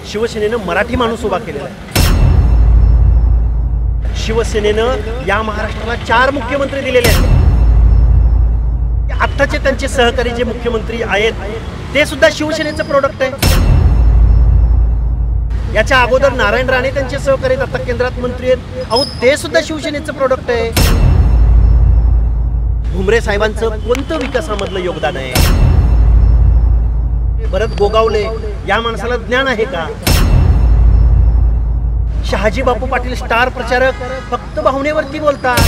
शिवसेनेनं मराठी माणूस उभा केलेला आहे। शिवसेनेनं या महाराष्ट्राला 4 मुख्यमंत्री दिलेले आहेत। आत्ताचे त्यांचे सहकारी जे मुख्यमंत्री आहेत ते सुद्धा शिवसेनेचं प्रोडक्ट आहे। याच्या अगोदर नारायण राणे त्यांचे सहकारी आता केंद्रात मंत्री आहेत, अहो ते सुद्धा शिवसेनेचं प्रोडक्ट आहे। भुमरे साहेबांचं कोणतं विकासामधलं योगदान आहे? भरत गोगावले या माणसाला ज्ञान आहे का? शहाजी बापू पाटील स्टार प्रचारक फक्त भावनेवरती बोलतात।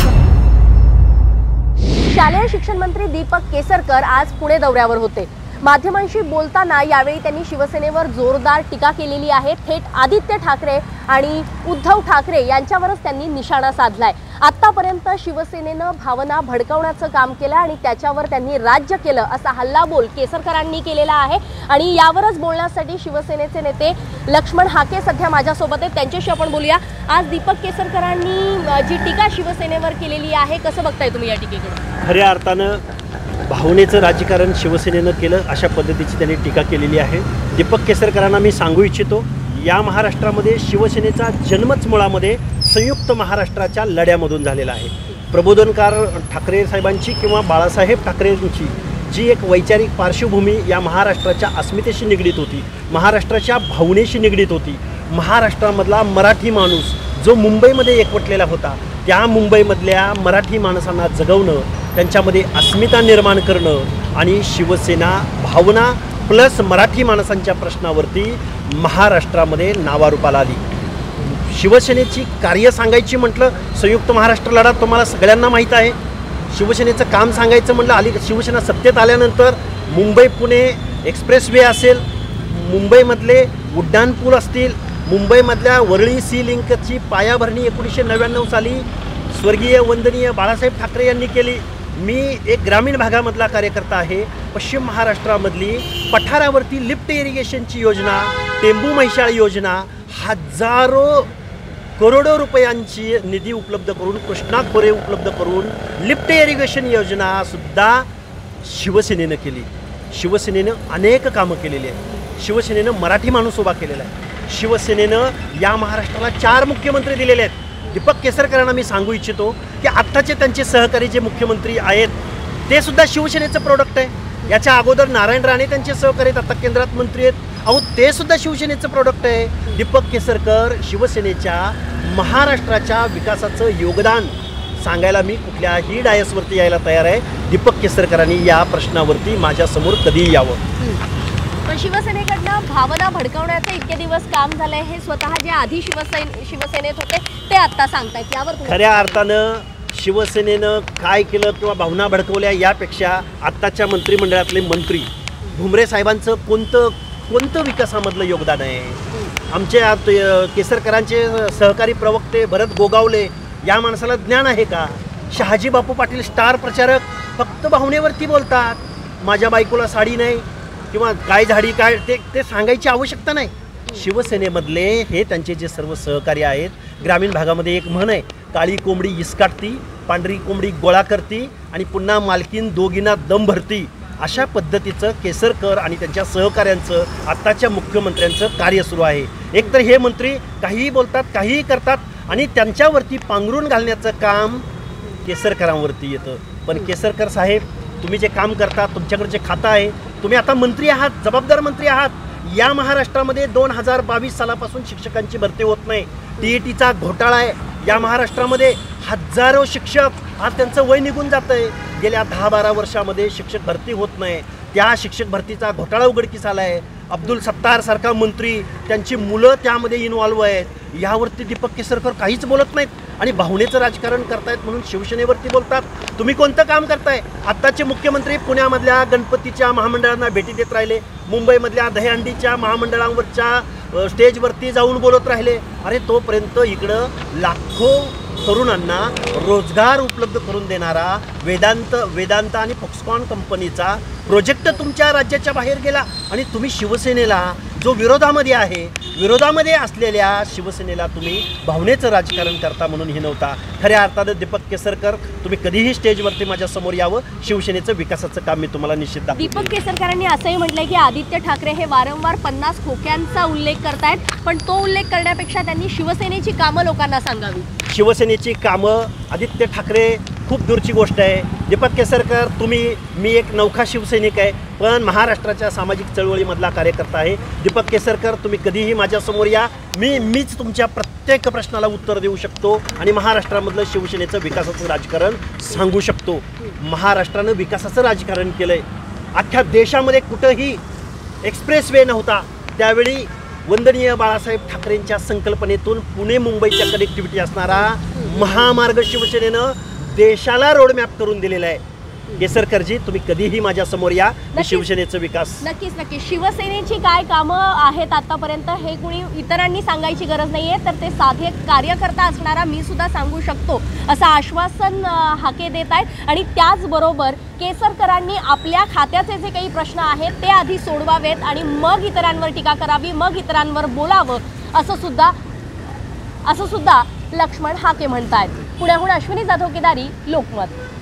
शालेय शिक्षण मंत्री दीपक केसरकर आज पुणे दौऱ्यावर होते। माध्यमांशी बोलताना यावेळी त्यांनी शिवसेनेवर जोरदार टीका केलेली आहे। थेट आदित्य ठाकरे आणि उद्धव ठाकरे यांच्यावरच त्यांनी निशाणा साधलाय। आतापर्यंत शिवसेनेनं भावना भडकवण्याचं काम केलं आणि त्याच्यावर त्यांनी राज्य केलं असा हल्लाबोल केसरकरांनी केलेला आहे। आणि यावरच बोलण्यासाठी शिवसेनेचे नेते लक्ष्मण हाके सध्या माझ्यासोबत आहेत, त्यांच्याशी आपण बोलूया। आज दीपक केसरकरांनी जी टीका शिवसेनेवर केलेली आहे, कसं बघताय तुम्ही या टीकेकडे? खऱ्या अर्थानं भावनेचं राजकारण शिवसेनेनं केलं अशा पद्धतीची त्यांनी टीका केलेली आहे। दीपक केसरकरांना मी सांगू इच्छितो, या महाराष्ट्रामध्ये शिवसेनेचा जन्मच मुळामध्ये संयुक्त महाराष्ट्राच्या लढ्यामधून झालेला आहे। प्रबोधनकार ठाकरे साहेबांची किंवा बाळासाहेब ठाकरेंची जी एक वैचारिक पार्श्वभूमी या महाराष्ट्राच्या अस्मितेशी निगडीत होती, महाराष्ट्राच्या भावनेशी निगडीत होती। महाराष्ट्रामधला मराठी माणूस जो मुंबईमध्ये एकवटलेला होता, त्या मुंबईमधल्या मराठी माणसांना जगवणं, त्यांच्यामध्ये अस्मिता निर्माण करणं आणि शिवसेना भावना प्लस मराठी माणसांच्या प्रश्नावरती महाराष्ट्रामध्ये नावारूपाला आली। शिवसेनेची कार्य सांगायची म्हटलं, संयुक्त महाराष्ट्र लढा तुम्हाला सगळ्यांना माहीत आहे। शिवसेनेचं काम सांगायचं म्हटलं, शिवसेना सत्तेत आल्यानंतर मुंबई पुणे एक्सप्रेसवे असेल, मुंबईमधले उड्डाणपूल असतील, मुंबईमधल्या वरळी सी लिंकची पायाभरणी 1999 साली स्वर्गीय वंदनीय बाळासाहेब ठाकरे यांनी केली। मी एक ग्रामीण भागामधला कार्यकर्ता आहे। पश्चिम महाराष्ट्रामधली पठारावरती लिफ्ट इरिगेशनची योजना, टेंबू म्हैसाळ योजना, हजारो करोडो रुपयांची निधी उपलब्ध करून, कृष्णा खोरे उपलब्ध करून लिफ्ट इरिगेशन योजना सुद्धा शिवसेनेनं केली। शिवसेनेनं अनेक कामं केलेली आहेत। शिवसेनेनं मराठी माणूस उभा केलेला आहे। शिवसेनेनं या महाराष्ट्राला 4 मुख्यमंत्री दिलेले आहेत। दीपक केसरकरांना मी सांगू इच्छितो की आत्ताचे त्यांचे सहकारी जे मुख्यमंत्री आहेत ते सुद्धा शिवसेनेचं प्रोडक्ट आहे। याच्या अगोदर नारायण राणे त्यांचे सहकारी आता केंद्रात मंत्री आहेत, अहो ते सुद्धा शिवसेनेचं प्रोडक्ट आहे। दीपक केसरकर शिवसेनेच्या महाराष्ट्राच्या विकासाचं योगदान सांगायला मी कुठल्याही डायसवरती यायला तयार आहे। दीपक केसरकरांनी या प्रश्नावरती माझ्यासमोर कधीही यावं। पण शिवसेनेकडनं भावना भडकवण्याचे इतके दिवस काम झालंय, हे स्वतः जे आधी शिवसेनेत होते ते आता सांगतायत, यावर खऱ्या अर्थानं शिवसेनेनं काय केलं किंवा भावना भडकवल्या यापेक्षा आत्ताच्या मंत्रिमंडळातले मंत्री भुमरे साहेबांचं कोणतं विकासामधलं योगदान आहे? आमचे केसरकरांचे सहकारी प्रवक्ते भरत गोगावले या माणसाला ज्ञान आहे का? शहाजी बापू पाटील स्टार प्रचारक फक्त भावनेवरती बोलतात। माझ्या बायकोला साडी नाही किंवा काय झाडी काय ते सांगायची आवश्यकता नाही। शिवसेनेमधले हे त्यांचे जे सर्व सहकारी आहेत, ग्रामीण भागामध्ये एक म्हण आहे, काळी कोंबडी इसकाटती, पांढरी कोंबडी गोळा करती आणि पुन्हा मालकीन दोघींना दम भरती, अशा पद्धतीचं केसरकर आणि त्यांच्या सहकाऱ्यांचं आत्ताच्या मुख्यमंत्र्यांचं कार्य सुरू आहे। एकतर हे मंत्री काहीही बोलतात, काहीही करतात आणि त्यांच्यावरती पांघरून घालण्याचं काम केसरकरांवरती येतं। पण केसरकर साहेब, तुम्ही जे काम करता, तुमच्याकडे जे खातं आहे, तुम्ही आता मंत्री आहात, जबाबदार मंत्री आहात। या महाराष्ट्रामध्ये 2022 सालापासून शिक्षकांची भरती होत नाही। TETचा घोटाळा आहे या महाराष्ट्रामध्ये। हजारो शिक्षक आज त्यांचं वय निघून जातं आहे। गेल्या 10-12 वर्षामध्ये शिक्षक भरती होत नाही। त्या शिक्षक भरतीचा घोटाळा उघडकीस आला आहे। अब्दुल सत्तार सारखा मंत्री, त्यांची मुलं त्यामध्ये इन्व्हॉल्व आहेत। यावरती दीपक केसरकर काहीच बोलत नाहीत आणि भावनेचं राजकारण करतायत म्हणून शिवसेनेवरती बोलतात। तुम्ही कोणतं काम करताय? आत्ताचे मुख्यमंत्री पुण्यामधल्या गणपतीच्या महामंडळांना भेटी देत राहिले, मुंबईमधल्या दहीहंडीच्या महामंडळांवरच्या स्टेजवरती जाऊन बोलत राहिले। अरे तोपर्यंत इकडं लाखो तरुणांना रोजगार उपलब्ध करून देणारा वेदांत आणि फॉक्सकॉन कंपनीचा प्रोजेक्ट तुमच्या राज्याच्या बाहेर गेला आणि तुम्ही शिवसेनेला जो विरोधामध्ये आहे, विरोधामध्ये असलेल्या शिवसेनेला तुम्ही भावनेचं राजकारण करता म्हणून हे नव्हता. खऱ्या अर्थानं दीपक केसरकर, तुम्ही कधीही स्टेजवरती माझ्यासमोर यावं, शिवसेनेचं विकासाचं काम मी तुम्हाला निश्चित दाखवतो. दीपक केसरकरांनी असंही म्हटलंय की आदित्य ठाकरे हे वारंवार 50 खोक्यांचा उल्लेख करतायत, पण तो उल्लेख करण्यापेक्षा त्यांनी शिवसेनेची कामं लोकांना सांगावी. शिवसेनेची कामं, आदित्य ठाकरे खूप दूरची गोष्ट आहे. दीपक केसरकर, मी एक नौखा शिवसैनिक आहे, पण महाराष्ट्राच्या सामाजिक चळवळीमधला कार्यकर्ता आहे. दीपक केसरकर, तुम्ही कधीही माझ्यासमोर या, मीच तुमच्या प्रत्येक प्रश्नाला उत्तर देऊ शकतो आणि महाराष्ट्रामधलं शिवसेनेचं विकासाचं राजकारण सांगू शकतो. महाराष्ट्रानं विकासाचं राजकारण केलं आहे. अख्ख्या देशामध्ये कुठंही एक्सप्रेस वे नव्हता. त्यावेळी वंदनीय बाळासाहेब ठाकरेंच्या संकल्पनेतून पुणे मुंबईच्या कनेक्टिव्हिटी असणारा महामार्ग शिवसेनेनं देशाला रोडमॅप करून दिलेला आहे. केसरकरजी, तुम्ही कधीही माझ्यासमोर या, शिवसेनेचं विकास. नक्कीच शिवसेनेची काय कामं आहेत आतापर्यंत हे कुणी इतरांनी सांगायची गरज नाहीये, तर ते साधे कार्यकर्ता असणारा मी सुद्धा सांगू शकतो असं आश्वासन हाके देत आहेत. आणि त्याचबरोबर केसरकरांनी आपल्या खात्याचे जे काही प्रश्न आहेत ते आधी सोडवावेत आणि मग इतरांवर टीका करावी, मग इतरांवर बोलावं, असं सुद्धा लक्ष्मण हाके म्हणतायत. पुण्याहून अश्विनी जाधव केदारी, लोकमत.